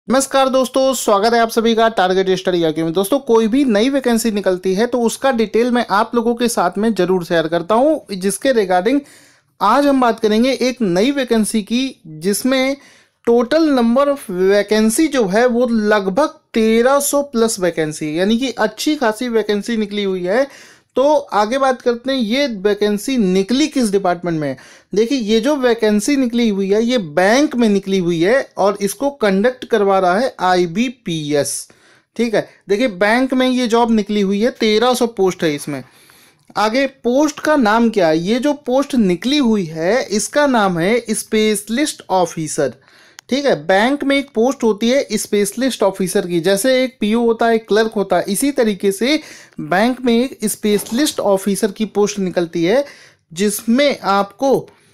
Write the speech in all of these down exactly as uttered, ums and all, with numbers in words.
नमस्कार दोस्तों, स्वागत है आप सभी का टारगेट स्टडी आके में। दोस्तों, कोई भी नई वैकेंसी निकलती है तो उसका डिटेल मैं आप लोगों के साथ में जरूर शेयर करता हूं, जिसके रिगार्डिंग आज हम बात करेंगे एक नई वैकेंसी की, जिसमें टोटल नंबर ऑफ वैकेंसी जो है वो लगभग तेरह सौ प्लस वैकेंसी, यानी कि अच्छी खासी वैकेंसी निकली हुई है। तो आगे बात करते हैं ये वैकेंसी निकली किस डिपार्टमेंट में। देखिए, ये जो वैकेंसी निकली हुई है ये बैंक में निकली हुई है और इसको कंडक्ट करवा रहा है आई बी पी एस। ठीक है, देखिए बैंक में ये जॉब निकली हुई है, तेरह सौ पोस्ट है इसमें। आगे पोस्ट का नाम क्या है, ये जो पोस्ट निकली हुई है इसका नाम है स्पेशलिस्ट ऑफिसर। ठीक है, बैंक में एक पोस्ट होती है स्पेशलिस्ट ऑफिसर की, जैसे एक पीओ होता है, एक क्लर्क होता है, इसी तरीके से बैंक में एक स्पेशलिस्ट ऑफिसर की पोस्ट निकलती है, जिसमें आपको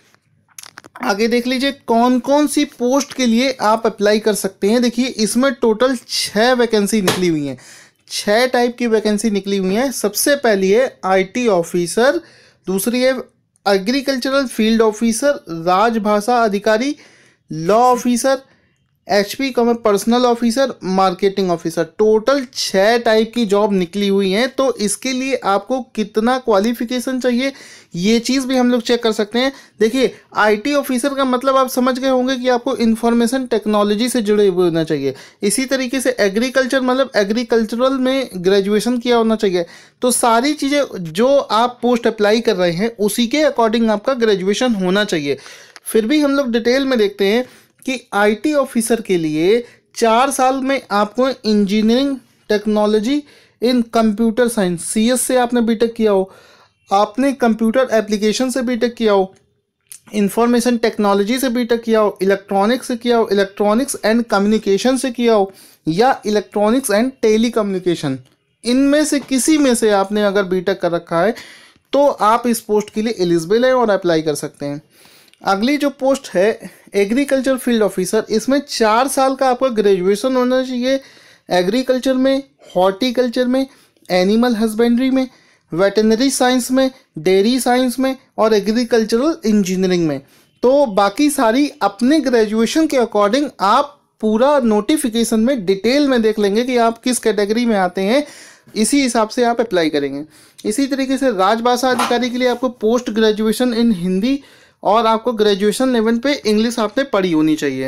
आगे देख लीजिए कौन कौन सी पोस्ट के लिए आप अप्लाई कर सकते हैं। देखिए, इसमें टोटल छः वैकेंसी निकली हुई हैं, छः टाइप की वैकेंसी निकली हुई हैं। सबसे पहली है आईटी ऑफिसर, दूसरी है एग्रीकल्चरल फील्ड ऑफिसर, राजभाषा अधिकारी, लॉ ऑफिसर, एचपी कॉमर personnel officer, marketing officer. Total छः टाइप की जॉब निकली हुई हैं। तो इसके लिए आपको कितना क्वालिफिकेशन चाहिए ये चीज़ भी हम लोग चेक कर सकते हैं। देखिए, आईटी ऑफिसर का मतलब आप समझ गए होंगे कि आपको इंफॉर्मेशन टेक्नोलॉजी से जुड़े हुए होना चाहिए। इसी तरीके से एग्रीकल्चर मतलब एग्रीकल्चरल में ग्रेजुएशन किया होना चाहिए। तो सारी चीज़ें जो आप पोस्ट अप्लाई कर रहे हैं उसी के अकॉर्डिंग आपका ग्रेजुएशन होना चाहिए। फिर भी हम लोग डिटेल में देखते हैं कि आईटी ऑफिसर के लिए चार साल में आपको engineering technology in computer science, CS से आपने बीटेक किया हो, आपने कंप्यूटर एप्लीकेशन से बीटेक किया हो, इंफॉर्मेशन टेक्नोलॉजी से बीटेक किया हो, इलेक्ट्रॉनिक्स से किया हो, इलेक्ट्रॉनिक्स एंड कम्युनिकेशन से किया हो, या इलेक्ट्रॉनिक्स एंड टेली कम्युनिकेशन, इनमें से किसी में से आपने अगर बीटेक कर रखा है तो आप इस पोस्ट के लिए एलिजिबल हैं और अप्लाई कर सकते हैं। अगली जो पोस्ट है एग्रीकल्चर फील्ड ऑफिसर, इसमें चार साल का आपका ग्रेजुएशन होना चाहिए एग्रीकल्चर में, हॉर्टिकल्चर में, एनिमल हस्बेंड्री में, वेटनरी साइंस में, डेयरी साइंस में और एग्रीकल्चरल इंजीनियरिंग में। तो बाकी सारी अपने ग्रेजुएशन के अकॉर्डिंग आप पूरा नोटिफिकेशन में डिटेल में देख लेंगे कि आप किस कैटेगरी में आते हैं, इसी हिसाब से आप अप्लाई करेंगे। इसी तरीके से राजभाषा अधिकारी के लिए आपको पोस्ट ग्रेजुएशन इन हिंदी और आपको ग्रेजुएशन लेवल पे इंग्लिश आपने पढ़ी होनी चाहिए।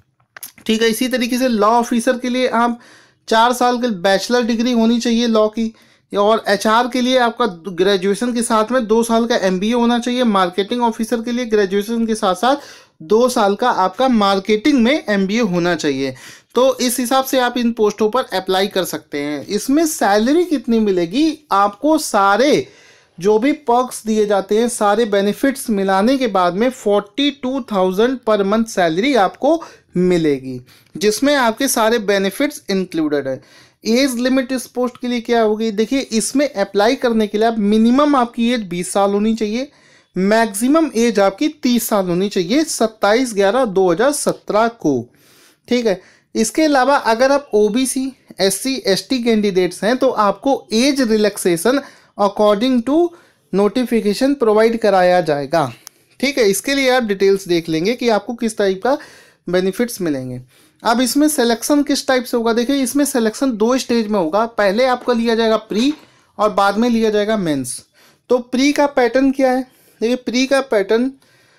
ठीक है, इसी तरीके से लॉ ऑफिसर के लिए आप चार साल के बैचलर डिग्री होनी चाहिए लॉ की, और एचआर के लिए आपका ग्रेजुएशन के साथ में दो साल का एमबीए होना चाहिए। मार्केटिंग ऑफिसर के लिए ग्रेजुएशन के साथ साथ दो साल का आपका मार्केटिंग में एमबीए होना चाहिए। तो इस हिसाब से आप इन पोस्टों पर अप्लाई कर सकते हैं। इसमें सैलरी कितनी मिलेगी आपको, सारे जो भी पर्क्स दिए जाते हैं, सारे बेनिफिट्स मिलाने के बाद में फोर्टी टू थाउजेंड पर मंथ सैलरी आपको मिलेगी, जिसमें आपके सारे बेनिफिट्स इंक्लूडेड है। एज लिमिट इस पोस्ट के लिए क्या होगी, देखिए इसमें अप्लाई करने के लिए आप मिनिमम आपकी एज बीस साल होनी चाहिए, मैक्सिमम एज आपकी तीस साल होनी चाहिए, सत्ताईस ग्यारह दो हज़ार सत्रह को। ठीक है, इसके अलावा अगर आप ओबीसी, एससी, एसटी कैंडिडेट्स हैं तो आपको age relaxation according to notification provide कराया जाएगा। ठीक है, इसके लिए आप डिटेल्स देख लेंगे कि आपको किस टाइप का बेनिफिट्स मिलेंगे। अब इसमें सिलेक्शन किस टाइप से होगा, देखिए इसमें सिलेक्शन दो स्टेज में होगा। पहले आपका लिया जाएगा प्री और बाद में लिया जाएगा मेंस। तो प्री का पैटर्न क्या है, देखिए प्री का पैटर्न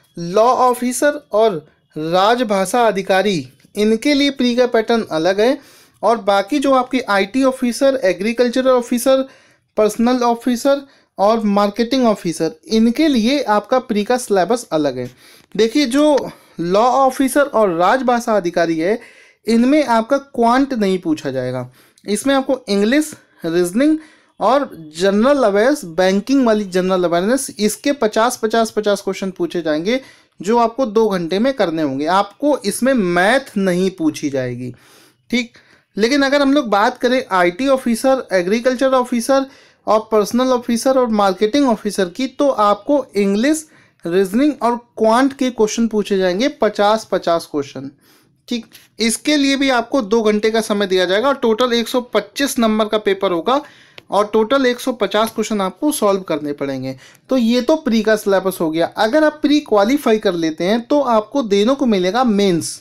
लॉ ऑफिसर और राजभाषा अधिकारी, इनके लिए प्री का पैटर्न अलग है, और बाकी जो आपकी IT officer, agricultural officer, personnel officer और मार्केटिंग ऑफिसर, इनके लिए आपका प्री का सिलेबस अलग है। देखिए, जो लॉ ऑफिसर और राजभाषा अधिकारी है इनमें आपका क्वांट नहीं पूछा जाएगा, इसमें आपको इंग्लिश, रीजनिंग और जनरल अवेयर्स, बैंकिंग वाली जनरल अवेयरनेस, इसके पचास पचास पचास क्वेश्चन पूछे जाएंगे जो आपको दो घंटे में करने होंगे। आपको इसमें मैथ नहीं पूछी जाएगी। ठीक, लेकिन अगर हम लोग बात करें आईटी ऑफिसर, एग्रीकल्चर ऑफिसर और पर्सनल ऑफिसर और मार्केटिंग ऑफिसर की, तो आपको इंग्लिश, रीजनिंग और क्वांट के क्वेश्चन पूछे जाएंगे, पचास पचास क्वेश्चन। ठीक, इसके लिए भी आपको दो घंटे का समय दिया जाएगा और टोटल एक सौ पच्चीस नंबर का पेपर होगा और टोटल एक सौ पचास क्वेश्चन आपको सॉल्व करने पड़ेंगे। तो ये तो प्री का सिलेबस हो गया। अगर आप प्री क्वालिफाई कर लेते हैं तो आपको देने को मिलेगा मेंस,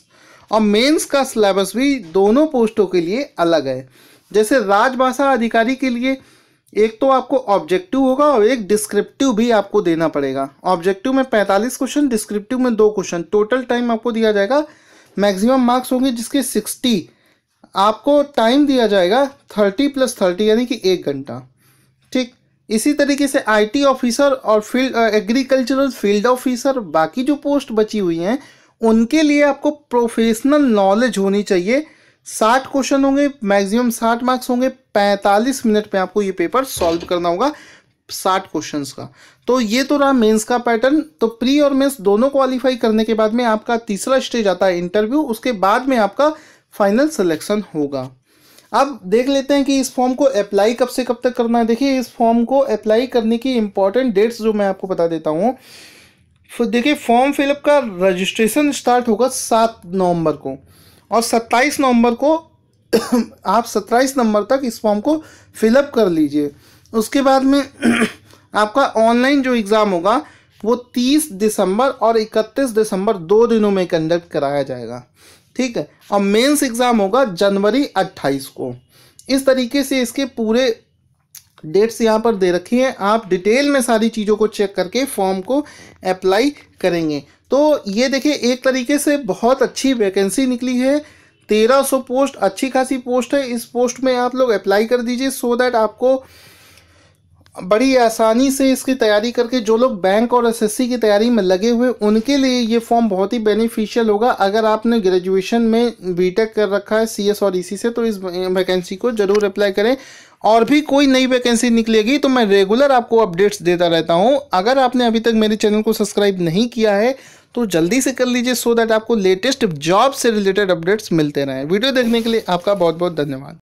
और मेंस का सिलेबस भी दोनों पोस्टों के लिए अलग है। जैसे राजभाषा अधिकारी के लिए एक तो आपको ऑब्जेक्टिव होगा और एक डिस्क्रिप्टिव भी आपको देना पड़ेगा। ऑब्जेक्टिव में पैंतालीस क्वेश्चन, डिस्क्रिप्टिव में दो क्वेश्चन, टोटल टाइम आपको दिया जाएगा, मैक्सिमम मार्क्स होंगे जिसके साठ, आपको टाइम दिया जाएगा तीस प्लस तीस यानी कि एक घंटा। ठीक, इसी तरीके से आईटी ऑफिसर और फील्ड एग्रीकल्चरल फील्ड ऑफिसर, बाकी जो पोस्ट बची हुई हैं उनके लिए आपको प्रोफेशनल नॉलेज होनी चाहिए। साठ क्वेश्चन होंगे, मैक्सिमम साठ मार्क्स होंगे, पैंतालीस मिनट में आपको ये पेपर सॉल्व करना होगा साठ क्वेश्चंस का। तो ये तो रहा मेंस का पैटर्न। तो प्री और मेंस दोनों क्वालिफाई करने के बाद में आपका तीसरा स्टेज आता है इंटरव्यू, उसके बाद में आपका फाइनल सिलेक्शन होगा। अब देख लेते हैं कि इस फॉर्म को अप्लाई कब से कब तक करना है। देखिए, इस फॉर्म को अप्लाई करने की इंपॉर्टेंट डेट्स जो मैं आपको बता देता हूँ। फिर देखिए, फॉर्म फिलअप का रजिस्ट्रेशन स्टार्ट होगा सात नवंबर को और सत्ताईस नवंबर को आप सत्ताईस नवंबर तक इस फॉर्म को फिलअप कर लीजिए। उसके बाद में आपका ऑनलाइन जो एग्ज़ाम होगा वो तीस दिसंबर और इकतीस दिसंबर दो दिनों में कंडक्ट कराया जाएगा। ठीक है, और मेंस एग्ज़ाम होगा जनवरी अट्ठाईस को। इस तरीके से इसके पूरे डेट्स यहाँ पर दे रखी हैं। आप डिटेल में सारी चीज़ों को चेक करके फॉर्म को अप्लाई करेंगे। तो ये देखिए, एक तरीके से बहुत अच्छी वैकेंसी निकली है। तेरह सौ पोस्ट, अच्छी खासी पोस्ट है। इस पोस्ट में आप लोग अप्लाई कर दीजिए सो दैट आपको बड़ी आसानी से इसकी तैयारी करके, जो लोग बैंक और एसएससी की तैयारी में लगे हुए उनके लिए ये फॉर्म बहुत ही बेनिफिशियल होगा। अगर आपने ग्रेजुएशन में बीटेक कर रखा है सीएस और ईसी से तो इस वैकेंसी को ज़रूर अप्लाई करें। और भी कोई नई वैकेंसी निकलेगी तो मैं रेगुलर आपको अपडेट्स देता रहता हूँ। अगर आपने अभी तक मेरे चैनल को सब्सक्राइब नहीं किया है तो जल्दी से कर लीजिए सो दैट आपको लेटेस्ट जॉब से रिलेटेड अपडेट्स मिलते रहें। वीडियो देखने के लिए आपका बहुत बहुत धन्यवाद।